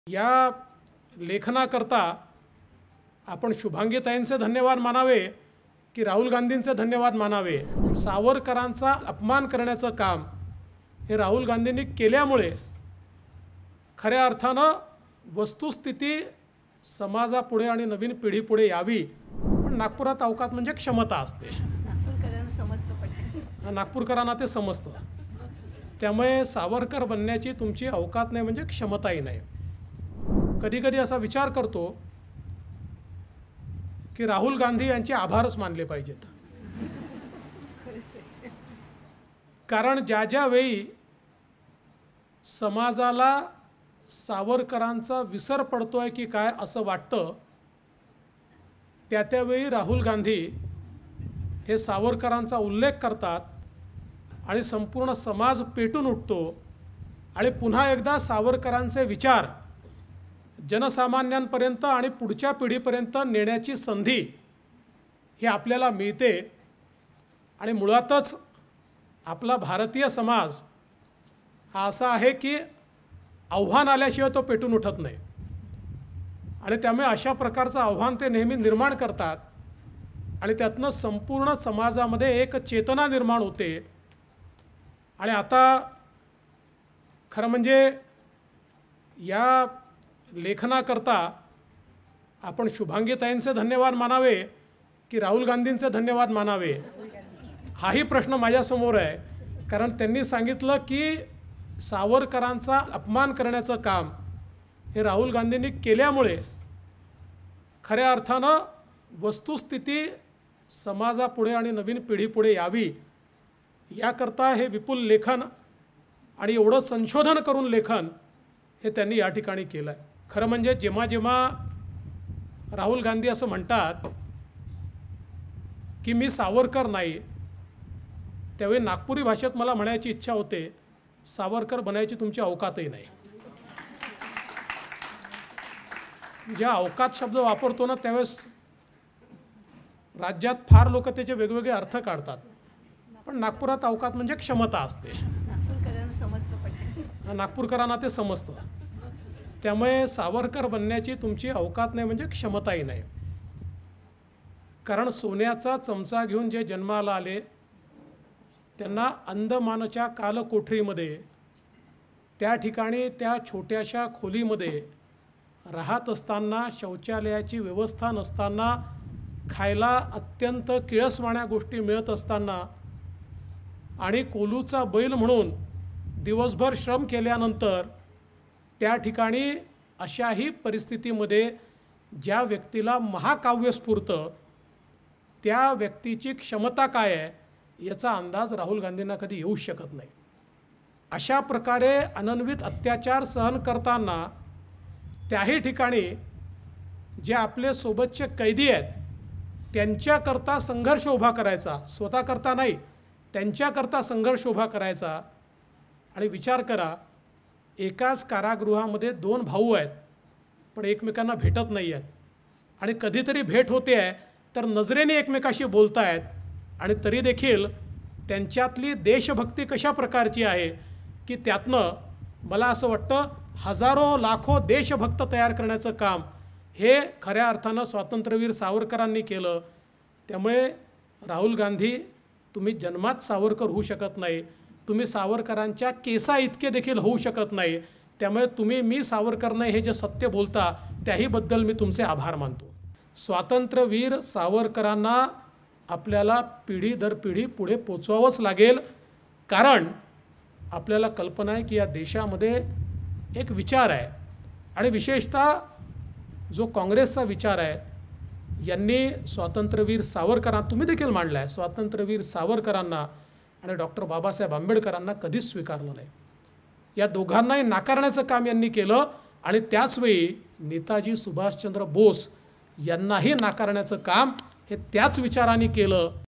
या लेखनाकरता आपण शुभांगीताईंचे धन्यवाद मानावे की राहुल गांधींचे धन्यवाद मानावे। सावरकरांचा अपमान करण्याचं काम हे राहुल गांधींनी केल्यामुळे खऱ्या अर्थानं वस्तुस्थिती समाजापुढे आणि नवीन पिढीपुढे यावी। पण नागपुरात अवकात म्हणजे क्षमता असते। नागपूरकरांना ते समजतं। त्यामुळे सावरकर बनण्याची तुमची अवकात नाही म्हणजे क्षमताही नाही। कधी कधी असा विचार करतो की राहुल गांधी यांचे आभारच मानले पाहिजेत। कारण ज्या ज्या वेळी समाजाला सावरकरांचा विसर पडतोय की काय असं वाटतं, त्या त्यावेळी राहुल गांधी हे सावरकरांचा उल्लेख करतात आणि संपूर्ण समाज पेटून उठतो आणि पुन्हा एकदा सावरकरांचे विचार जनसामान्यांपर्यंत आणि पुढच्या पिढीपर्यंत नेण्याची संधी ही आपल्याला मिळते। आणि मुळातच आपला भारतीय समाज हा असा आहे की आव्हान आल्याशिवाय तो पेटून उठत नाही आणि त्यामुळे अशा प्रकारचं आव्हान ते नेहमी निर्माण करतात आणि त्यातनं संपूर्ण समाजामध्ये एक चेतना निर्माण होते। आणि आता खरं म्हणजे या लेखनाकरता आपण शुभांगीताईंचे धन्यवाद मानावे की राहुल गांधींचे धन्यवाद मानावे, हाही प्रश्न माझ्यासमोर आहे। कारण त्यांनी सांगितलं की सावरकरांचा अपमान करण्याचं काम हे राहुल गांधींनी केल्यामुळे खऱ्या अर्थानं वस्तुस्थिती समाजापुढे आणि नवीन पिढीपुढे यावी, याकरता हे विपुल लेखन आणि एवढं संशोधन करून लेखन हे त्यांनी या ठिकाणी केलं आहे। खरं म्हणजे जेव्हा जेव्हा राहुल गांधी असं म्हणतात की मी सावरकर नाही, त्यावेळी नागपुरी भाषेत मला म्हणायची इच्छा होते, सावरकर बनायची तुमची अवकातही नाही। ज्या अवकात शब्द वापरतो ना त्यावेळेस राज्यात फार लोक त्याचे वेगवेगळे अर्थ काढतात, पण नागपुरात अवकात म्हणजे क्षमता असते। नागपूरकरांना ते समजतं। त्यामुळे सावरकर बनण्याची तुमची अवकात नाही म्हणजे क्षमताही नाही। कारण सोन्याचा चमचा घेऊन जे जन्माला आले त्यांना अंदमानच्या कालकोठरीमध्ये त्या ठिकाणी त्या छोट्याशा खोलीमध्ये राहत असताना, शौचालयाची व्यवस्था नसताना, खायला अत्यंत किळसवाण्या गोष्टी मिळत असताना आणि कोलूचा बैल म्हणून दिवसभर श्रम केल्यानंतर त्या ठिकाणी अशाही परिस्थितीमध्ये ज्या व्यक्तीला महाकाव्य स्फुरतं त्या व्यक्तीची क्षमता काय आहे याचा अंदाज राहुल गांधींना कधी येऊ शकत नाही। अशा प्रकारे अनन्वित अत्याचार सहन करताना त्याही ठिकाणी जे आपले सोबतचे कैदी आहेत त्यांच्याकरता संघर्ष उभा करायचा, स्वतःकरता नाही, त्यांच्याकरता संघर्ष उभा करायचा। आणि विचार करा, एकाच कारागृहामध्ये दोन भाऊ आहेत पण एकमेकांना भेटत नाही आहेत आणि कधीतरी भेट होते आहे तर नजरेने एकमेकाशी बोलत आहेत आणि तरी देखील त्यांच्यातली देशभक्ती कशा प्रकारची आहे की त्यातनं मला असं वाटतं हजारो लाखो देशभक्त तयार करण्याचं काम हे खऱ्या अर्थानं स्वातंत्र्यवीर सावरकरांनी केलं। त्यामुळे राहुल गांधी तुम्ही जन्मात सावरकर होऊ शकत नाही, तुम्ही सावरकरांच्या केसा इतके देखील होऊ शकत नाही। त्यामुळे तुम्ही मी सावरकर नाही हे जे सत्य बोलता त्याहीबद्दल मी तुमचे आभार मानतो। स्वातंत्र्यवीर सावरकरांना आपल्याला पिढी दर पिढी पुढे पोचवावंच लागेल। कारण आपल्याला कल्पना आहे की या देशामध्ये एक विचार आहे आणि विशेषतः जो काँग्रेसचा विचार आहे, यांनी स्वातंत्र्यवीर सावरकरांना, तुम्ही देखील मांडला आहे, स्वातंत्र्यवीर सावरकरांना आणि डॉक्टर बाबासाहेब आंबेडकरांना कधीच स्वीकारलं नाही। या दोघांनाही नाकारण्याचं काम यांनी केलं आणि त्याचवेळी नेताजी सुभाषचंद्र बोस यांनाही नाकारण्याचं काम हे त्याच विचारांनी केलं।